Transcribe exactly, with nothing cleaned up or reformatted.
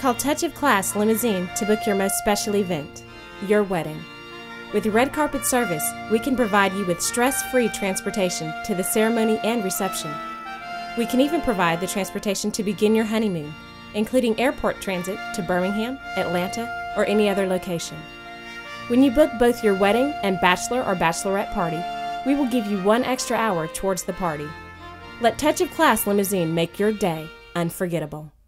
Call Touch of Class Limousine to book your most special event, your wedding. With red carpet service, we can provide you with stress-free transportation to the ceremony and reception. We can even provide the transportation to begin your honeymoon, including airport transit to Birmingham, Atlanta, or any other location. When you book both your wedding and bachelor or bachelorette party, we will give you one extra hour towards the party. Let Touch of Class Limousine make your day unforgettable.